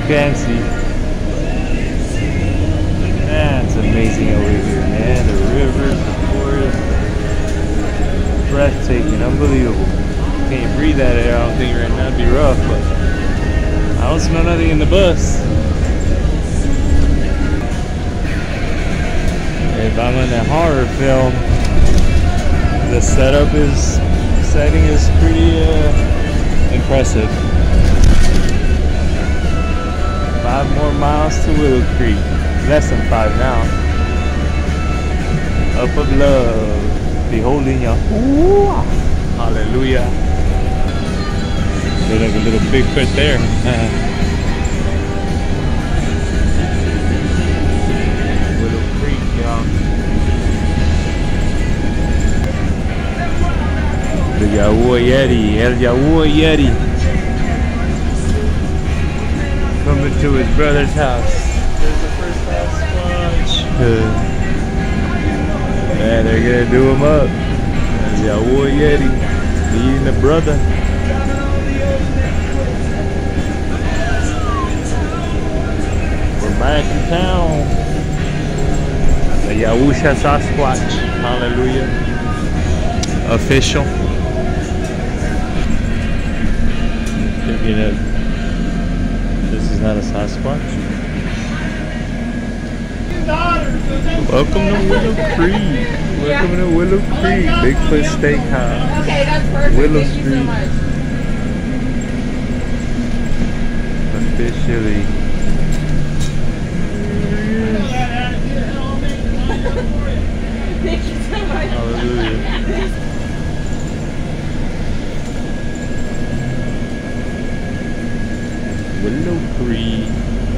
fancy. That's amazing over here, man. The rivers, the forest, breathtaking, unbelievable. Can't breathe that air. I don't think right now it'd be rough, but I don't smell nothing in the bus. If I'm in a horror film, the setting is pretty impressive. 5 more miles to Willow Creek. Less than 5 now. Up of love, beholding Yahuwah. Hallelujah. Look like a little Bigfoot there. Willow Creek, y'all. The Yahuwah Yeti, El Yahuwah Yeti. Coming to his brother's house. There's the first house squatch. Man, they're gonna do him up. That's Yahuwah Yeti. Being the brother. We're back in town. The Yahusha Sasquatch. Hallelujah. Official. Picking up. This is not a Sasquatch. Welcome to Willow Creek. Welcome to Willow Creek. Bigfoot Steakhouse. Okay, that's perfect. Willow Thank Street. you so much. Officially. Thank you so much. Hallelujah. Willow Creek.